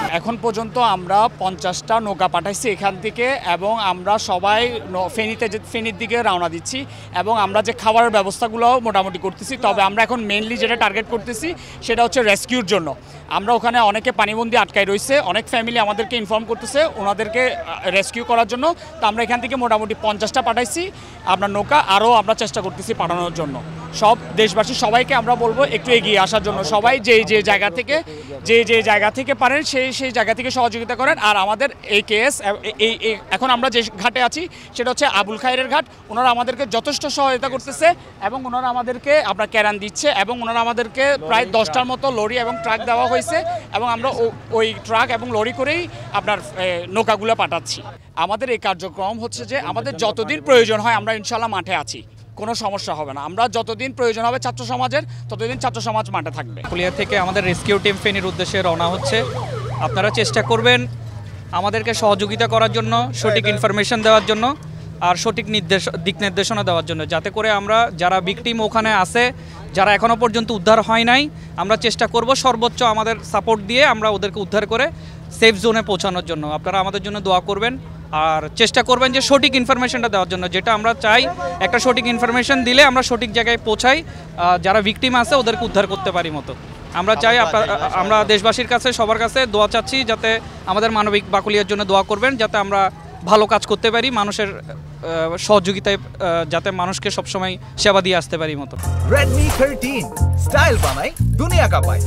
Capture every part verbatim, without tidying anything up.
এখন পর্যন্ত আমরা পঞ্চাশটা নৌকা পাঠাইছি এখান থেকে এবং আমরা সবাই ফেনীতে ফেনীর দিকে রওনা দিচ্ছি এবং আমরা যে খাবারের ব্যবস্থাগুলোও মোটামুটি করতেছি। তবে আমরা এখন মেইনলি যেটা টার্গেট করতেছি সেটা হচ্ছে রেস্কিউর জন্য। আমরা ওখানে অনেকে পানিবন্দি আটকায় রয়েছে, অনেক ফ্যামিলি আমাদেরকে ইনফর্ম করতেছে ওনাদেরকে রেস্কিউ করার জন্য। তো আমরা এখান থেকে মোটামুটি পঞ্চাশটা পাঠাইছি আপনার নৌকা, আরও আমরা চেষ্টা করতেছি পাঠানোর জন্য। সব দেশবাসী সবাইকে আমরা বলবো একটু এগিয়ে আসার জন্য, সবাই যে যে জায়গা থেকে যে যে জায়গা থেকে পারেন সেই সেই জায়গা থেকে সহযোগিতা করেন। আর আমাদের এই কেস এই এখন আমরা যে ঘাটে আছি সেটা হচ্ছে আবুল খায়েরের ঘাট। ওনারা আমাদেরকে যথেষ্ট সহায়তা করতেছে এবং ওনারা আমাদেরকে আপনার ক্যারান দিচ্ছে এবং ওনারা আমাদেরকে প্রায় দশটার মতো লরি এবং ট্রাক দেওয়া হয়েছে এবং আমরা ওই ট্রাক এবং লরি করেই আপনার নৌকাগুলো পাঠাচ্ছি। আমাদের এই কার্যক্রম হচ্ছে যে আমাদের যতদিন প্রয়োজন হয় আমরা ইনশাল্লাহ মাঠে আছি, কোনো সমস্যা হবে না। আমরা যতদিন প্রয়োজন হবে ছাত্র সমাজের ততদিন ছাত্র সমাজ মাঠে থাকবে। ফুলিয়া থেকে আমাদের রেস্কিউ টিম ফেনীর উদ্দেশ্যে রওনা হচ্ছে। আপনারা চেষ্টা করবেন আমাদেরকে সহযোগিতা করার জন্য, সঠিক ইনফরমেশন দেওয়ার জন্য আর সঠিক নির্দেশ দিক নির্দেশনা দেওয়ার জন্য, যাতে করে আমরা যারা ভিকটিম ওখানে আছে, যারা এখনও পর্যন্ত উদ্ধার হয় নাই, আমরা চেষ্টা করব সর্বোচ্চ আমাদের সাপোর্ট দিয়ে আমরা ওদেরকে উদ্ধার করে সেফ জোনে পৌঁছানোর জন্য। আপনারা আমাদের জন্য দোয়া করবেন আর চেষ্টা করবেন যে সঠিক ইনফরমেশনটা দেওয়ার জন্য, যেটা আমরা চাই একটা সঠিক ইনফরমেশন দিলে আমরা সঠিক জায়গায় পৌঁছাই, যারা ভিকটিম আছে ওদেরকে উদ্ধার করতে পারি মতো। আমরা চাই আমরা দেশবাসীর কাছে সবার কাছে দোয়া চাচ্ছি যাতে আমাদের মানবিক বাকলিয়ার জন্য দোয়া করবেন, যাতে আমরা ভালো কাজ করতে পারি, মানুষের সহযোগিতায় যাতে মানুষকে সবসময় সেবা দিয়ে আসতে পারি মতো। রেডমি থার্টিন স্টাইল বানাই দুনিয়া কাঁপায়।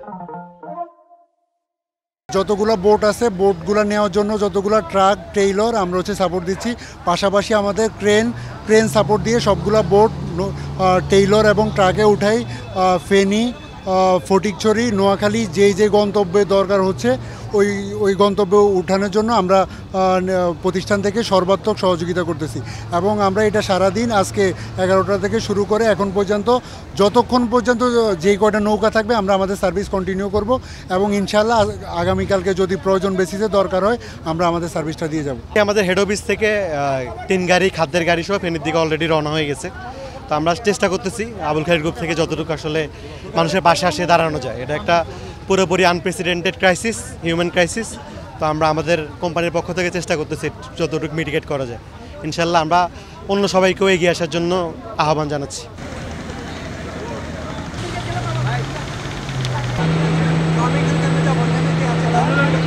যতগুলো বোট আছে বোটগুলো নেওয়ার জন্য যতগুলো ট্রাক ট্রেইলর আমরা হচ্ছে সাপোর্ট দিচ্ছি। পাশাপাশি আমাদের ক্রেন ক্রেন সাপোর্ট দিয়ে সবগুলো বোট ট্রেইলর এবং ট্রাকে উঠাই ফেনী, ফটিকছড়ি, নোয়াখালী যেই যে গন্তব্যে দরকার হচ্ছে ওই ওই গন্তব্যে উঠানোর জন্য আমরা প্রতিষ্ঠান থেকে সর্বাত্মক সহযোগিতা করতেছি এবং আমরা এটা সারাদিন আজকে এগারোটা থেকে শুরু করে এখন পর্যন্ত যতক্ষণ পর্যন্ত যেই কয়টা নৌকা থাকবে আমরা আমাদের সার্ভিস কন্টিনিউ করব এবং ইনশাআল্লাহ আগামীকালকে যদি প্রয়োজন বেসিসে দরকার হয় আমরা আমাদের সার্ভিসটা দিয়ে যাব। আমাদের হেড অফিস থেকে তিন গাড়ি খাদ্যের গাড়ি সহ ফেনীর দিকে অলরেডি রওনা হয়ে গেছে। তো আমরা চেষ্টা করতেছি আবুল খায়ের গ্রুপ থেকে যতটুকু আসলে মানুষের পাশে আসে দাঁড়ানো যায়। এটা একটা পুরোপুরি আনপ্রেসিডেন্টেড ক্রাইসিস, হিউম্যান ক্রাইসিস। তো আমরা আমাদের কোম্পানির পক্ষ থেকে চেষ্টা করতেছি যতটুকু মিটিগেট করা যায়। ইনশাল্লাহ আমরা অন্য সবাইকেও এগিয়ে আসার জন্য আহ্বান জানাচ্ছি।